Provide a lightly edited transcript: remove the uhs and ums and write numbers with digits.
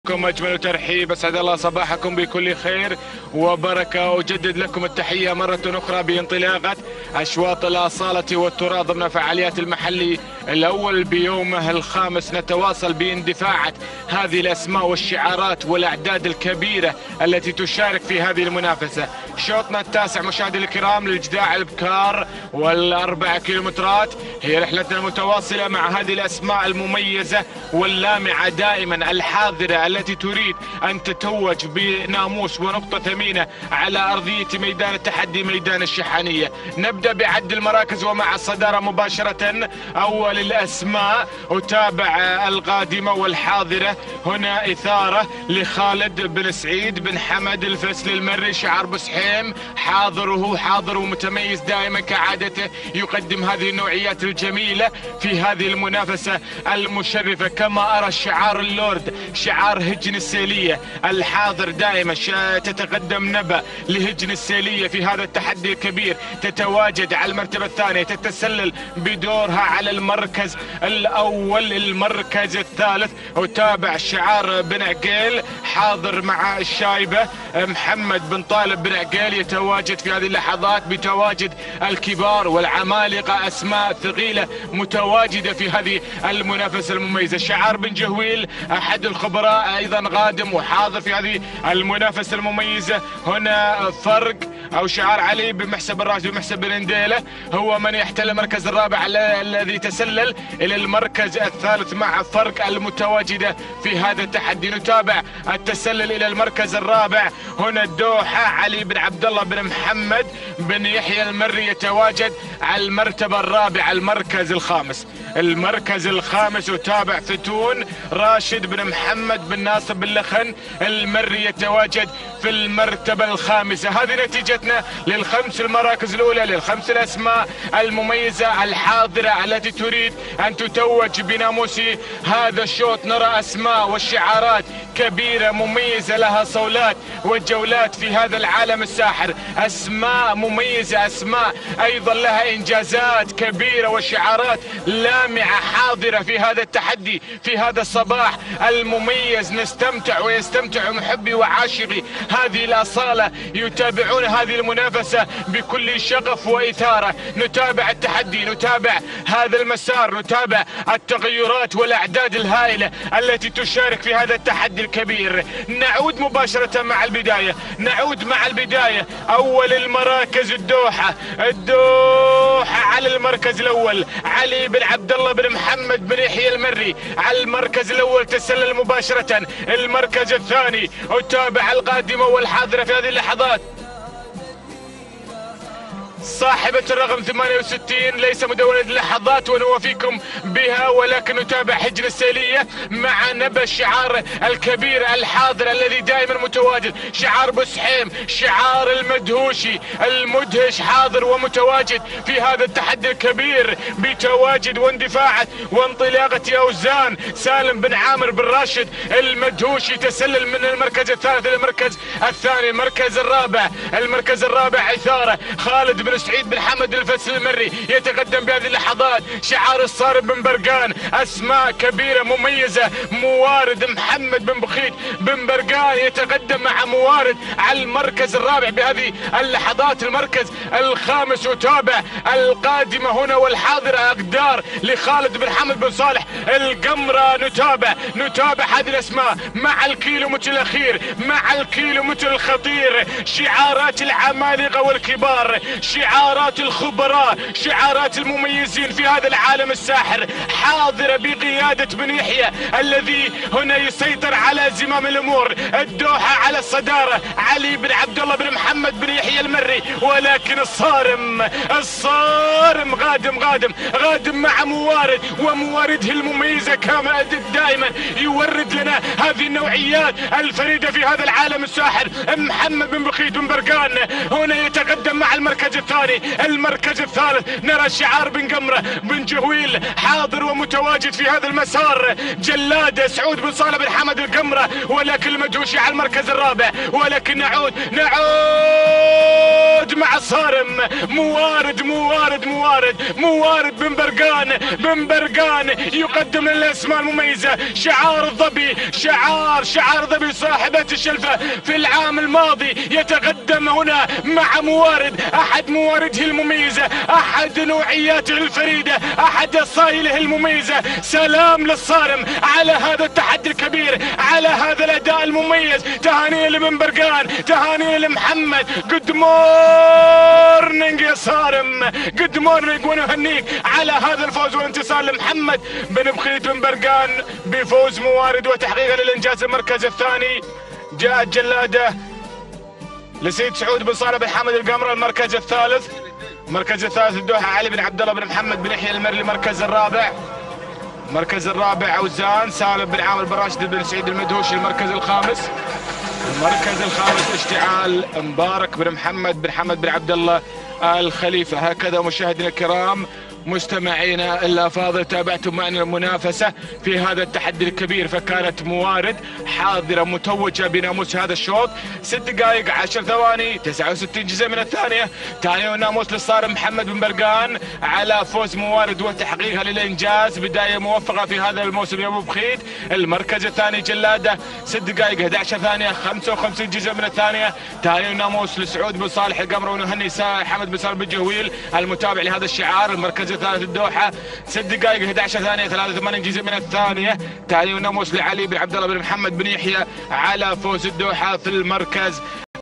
لكم أجمل ترحيب، أسعد الله صباحكم بكل خير وبركة. أجدد لكم التحية مرة أخرى بانطلاقة أشواط الأصالة والتراث ضمن فعاليات المحلي الأول بيومه الخامس. نتواصل باندفاعات هذه الأسماء والشعارات والأعداد الكبيرة التي تشارك في هذه المنافسة. شوطنا التاسع مشاهدي الكرام للجداع البكار والأربع كيلومترات هي رحلتنا المتواصلة مع هذه الأسماء المميزة واللامعة دائما، الحاضرة التي تريد أن تتوج بناموس ونقطة ثمينة على أرضية ميدان التحدي ميدان الشحانية. نبدأ بعد المراكز ومع الصدارة مباشرة. أول الأسماء أتابع القادمة والحاضرة. هنا إثارة لخالد بن سعيد بن حمد الفسل المري، شعار بسحيم، حاضره حاضر ومتميز دائما كعادته، يقدم هذه النوعيات الجميلة في هذه المنافسة المشرفة. كما أرى شعار اللورد، شعار هجن السيلية الحاضر دائما، تتقدم نبأ لهجن السيلية في هذا التحدي الكبير، تتواجد على المرتبة الثانية، تتسلل بدورها على المركز الأول المركز الثالث. أتابع شعار بن عقيل حاضر مع الشايبة، محمد بن طالب بن عقيل يتواجد في هذه اللحظات بتواجد الكبار والعمالقة، أسماء ثقيلة متواجدة في هذه المنافسة المميزة. شعار بن جهويل أحد الخبراء أيضا قادم وحاضر في هذه المنافسة المميزة. هنا فرق أو شعار علي بن محسب الراشد بن محسب بن نديلة هو من يحتل المركز الرابع الذي تسلل إلى المركز الثالث مع فرق المتواجدة في هذا التحدي. نتابع التسلل إلى المركز الرابع. هنا الدوحة علي بن عبد الله بن محمد بن يحيى المري يتواجد على المرتبة الرابعة المركز الخامس. المركز الخامس أتابع فتون راشد بن محمد بن ناصر بن لخن المري يتواجد في المرتبة الخامسة. هذه نتيجتنا للخمس المراكز الأولى، للخمس الأسماء المميزة الحاضرة التي تريد أن تتوج بناموس هذا الشوط. نرى أسماء والشعارات كبيرة مميزة لها صولات وجولات في هذا العالم الساحر، أسماء مميزة، أسماء أيضا لها إنجازات كبيرة وشعارات لامعة حاضرة في هذا التحدي في هذا الصباح المميز. نستمتع ويستمتع محبي وعاشقي هذه الأصالة، يتابعون هذه المنافسة بكل شغف وإثارة. نتابع التحدي، نتابع هذا المسار، نتابع التغيرات والأعداد الهائلة التي تشارك في هذا التحدي الكبير. نعود مباشرة مع البداية، نعود مع البداية. أول المراكز الدوحة على المركز الأول علي بن عبد الله بن محمد بن يحيى المري على المركز الأول تسلل مباشرة. المركز الثاني أتابع القادمة والحاضرة في هذه اللحظات صاحبة الرقم 68، ليس مدونة اللحظات ونوافيكم بها، ولكن نتابع حجن السيلية مع نبأ الشعار الكبير الحاضر الذي دائما متواجد، شعار بسحيم، شعار المدهوشي المدهش حاضر ومتواجد في هذا التحدي الكبير بتواجد واندفاعات وانطلاقة أوزان. سالم بن عامر بن راشد المدهوشي تسلل من المركز الثالث إلى المركز الثاني. المركز الرابع إثارة خالد بن سعيد بن حمد الفسل المري يتقدم بهذه اللحظات، شعار الصارم بن برقان، أسماء كبيرة مميزة. موارد محمد بن بخيت بن برقان يتقدم مع موارد على المركز الرابع بهذه اللحظات. المركز الخامس أتابع القادمة هنا والحاضرة أقدار لخالد بن حمد بن صالح القمرة. نتابع هذه الأسماء مع الكيلومتر الأخير، مع الكيلومتر الخطير، شعارات العمالقة والكبار، شعارات الخبراء، شعارات المميزين في هذا العالم الساحر، حاضرة بقيادة بن يحيى الذي هنا يسيطر على زمام الأمور. الدوحة على الصدارة علي بن عبد الله بن محمد بن يحيى المري، ولكن الصارم غادم مع موارد، وموارده المميزة كما دائما يورد لنا هذه النوعيات الفريدة في هذا العالم الساحر. محمد بن بخيت بن برقان هنا يتقدم مع المركز الثاني. المركز الثالث نرى شعار بن قمرة بن جهويل حاضر ومتواجد في هذا المسار. جلادة سعود بن صالح بن حمد القمرة، ولكن المدهوشي على المركز الرابع. ولكن نعود مع الصارم. موارد بن برقان يقدم لنا الاسماء المميزة. شعار الظبي، شعار ظبي صاحبة الشلفة في العام الماضي يتقدم هنا مع موارد، احد موارده المميزة، احد نوعياته الفريدة، احد اصايله المميزة. سلام للصارم على هذا التحدي الكبير، على هذا الاداء المميز. تهاني لبن برقان، تهاني لمحمد. جود مورنينج يا صارم، جود مورنينج، ونهنيك على هذا الفوز والانتصار لمحمد بن بخيت بن برقان بفوز موارد وتحقيقا للانجاز. المركز الثاني جاءت جلادة لسيد سعود بن صالح بن حمد القمرة. المركز الثالث الدوحة علي بن عبد الله بن محمد بن يحيى المرلي. المركز الرابع اوزان سالم بن عامر بن راشد بن سعيد المدهوشي. المركز الخامس اشتعال مبارك بن محمد بن حمد بن عبد الله الخليفة. هكذا مشاهدينا الكرام مستمعينا الافاضل تابعتم معنا المنافسة في هذا التحدي الكبير. فكانت موارد حاضرة متوجة بناموس هذا الشوط. 6 دقائق 10 ثواني 69 جزء من الثانية. ثاني ناموس للصارم محمد بن برقان على فوز موارد وتحقيقها للانجاز. بداية موفقة في هذا الموسم يا ابو بخيت. المركز الثاني جلادة 6 دقائق 11 ثانية 55 جزء من الثانية. ثاني ناموس لسعود بن صالح القمرة، ونهني حمد بن صالح بن جهويل المتابع لهذا الشعار. المركز الثالث الدوحة 6 دقائق 11 ثانية 83 جزء من الثانية. ثاني ناموس لعلي بن عبد الله بن محمد بن يحيى على فوز الدوحة في المركز